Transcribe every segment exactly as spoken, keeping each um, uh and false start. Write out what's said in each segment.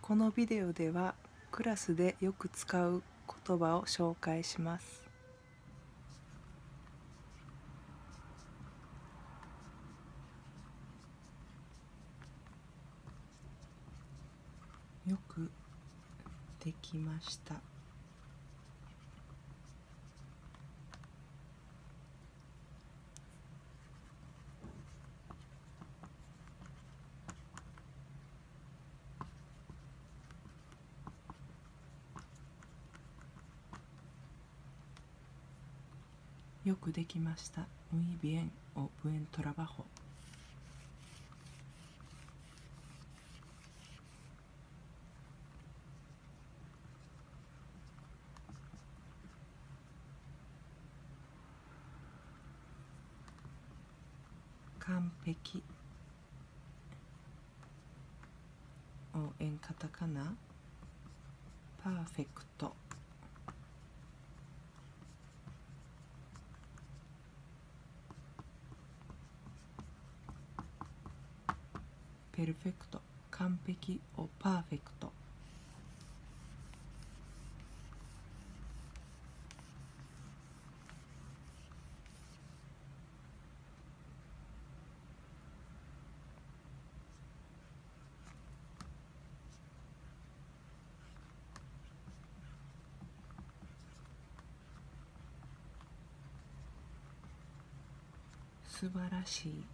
このビデオではクラスでよく使う言葉を紹介します。よくできました。よくできました。Muy bien o buen trabajo。完璧をenカタカナ、パーフェクト。ペルフェクト、完璧をパーフェクト。素晴らしい、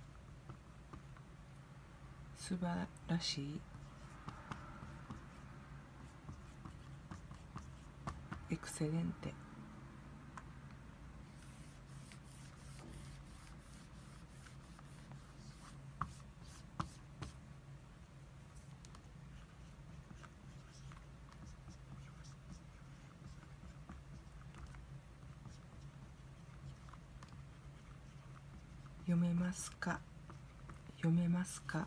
素晴らしい、エクセレンテ。読めますか？読めますか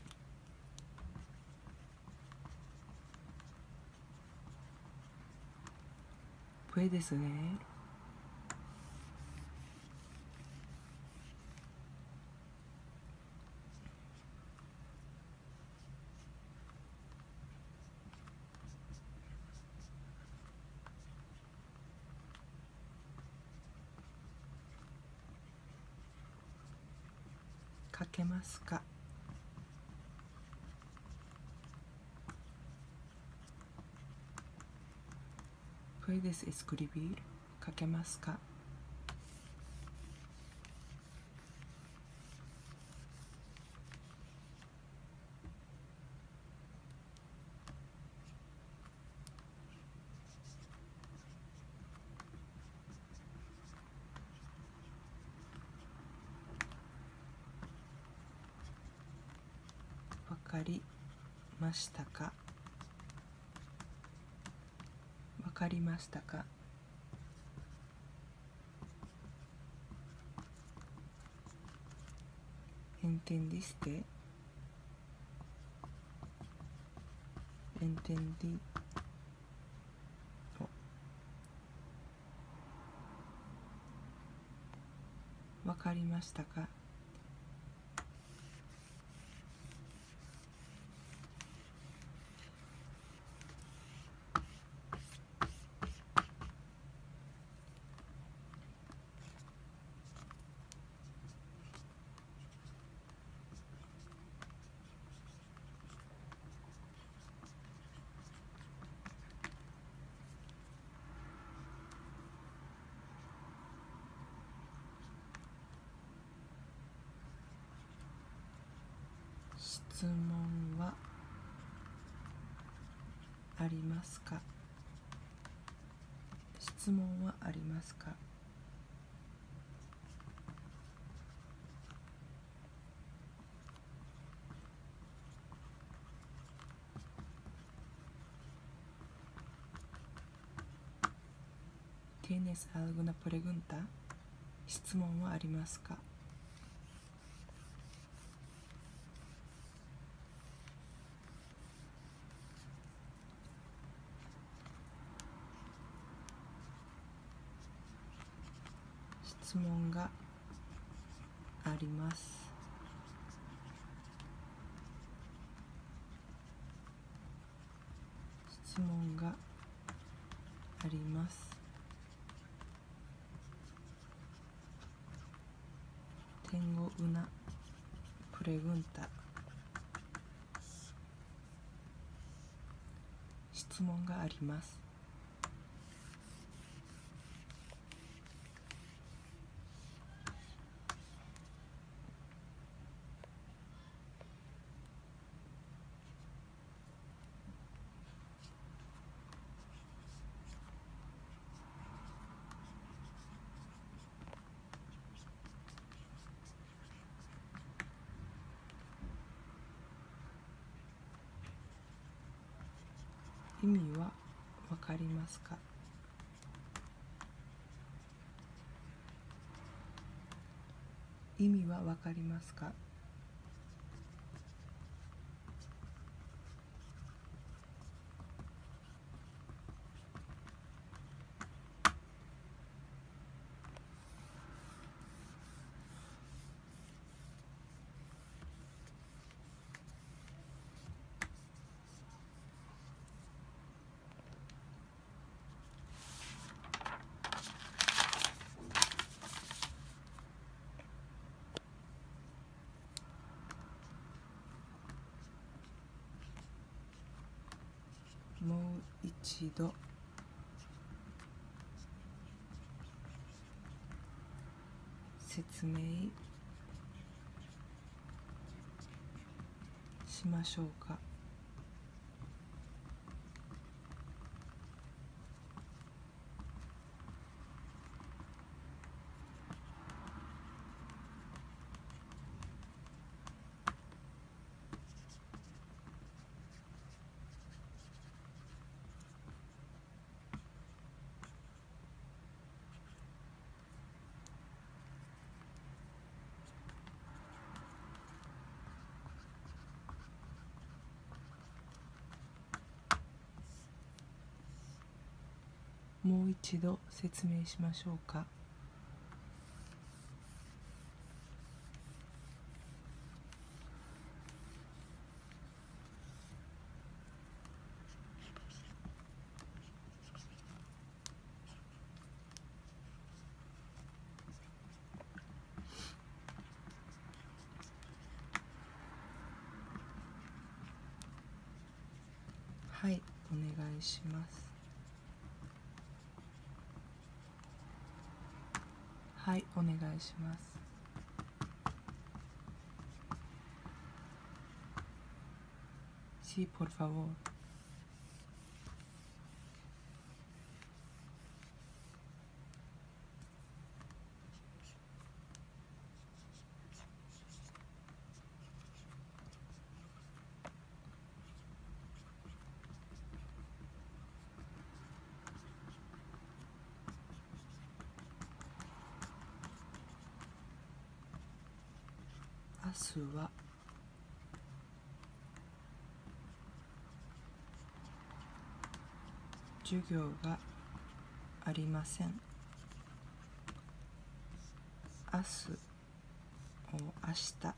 ？Puedes leer。書けますか？Puedes escribir。書けますか？わかりましたか？わかりましたか？¿Entendiste? ¿Entendí? わかりましたか？質問はありますか？質問はありますか？¿Tienes alguna pregunta? 質問はありますか？質問があります。 質問があります。Tengo una pregunta。質問があります。意味はわかりますか？意味はわかりますか？もう一度説明しましょうか。もう一度説明しましょうか。はい、お願いします。はい、お願いします。Sí, por favor。明日は授業がありません。明日、明日。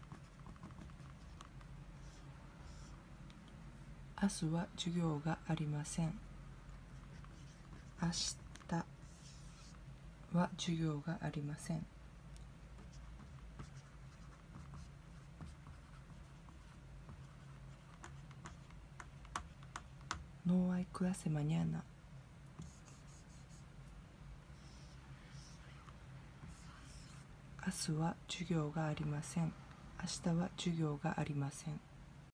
明日は授業がありません。明日は授業がありません。No hay clase mañana。明日は授業がありません。明日は授業がありません。